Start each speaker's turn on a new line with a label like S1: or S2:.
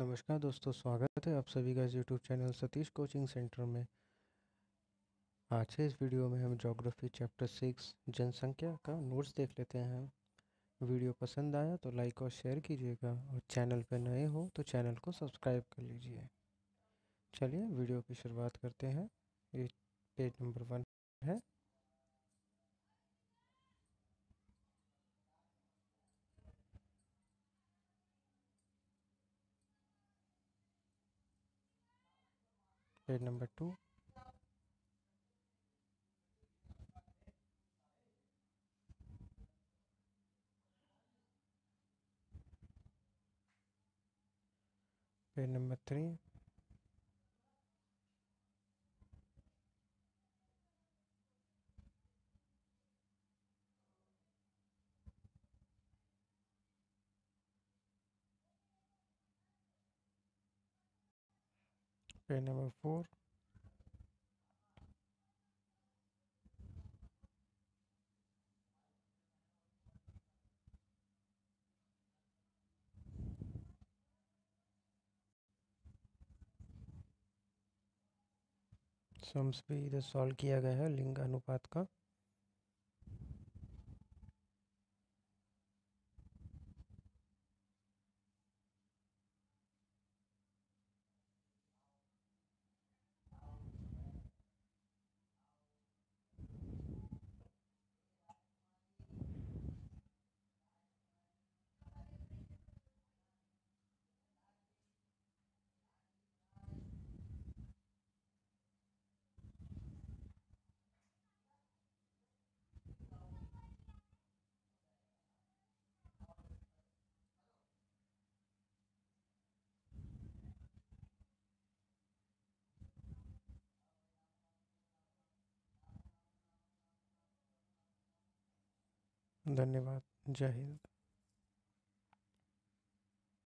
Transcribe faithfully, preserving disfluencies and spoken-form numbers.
S1: नमस्कार दोस्तों, स्वागत है आप सभी का इस YouTube channel Satish coaching centre में। आज के इस वीडियो में हम ज्योग्राफी चैप्टर सिक्स जनसंख्या का नोट्स देख लेते हैं। वीडियो पसंद आया तो लाइक और शेयर कीजिएगा और चैनल पर नए हो तो चैनल को सब्सक्राइब कर लीजिए। चलिए वीडियो की शुरुआत करते हैं। ये पेज नंबर वन है। Page number two, page number three, page number four, sums भी इधर सॉल्व किया गया है लिंग अनुपात का। धन्यवाद। जय हिंद।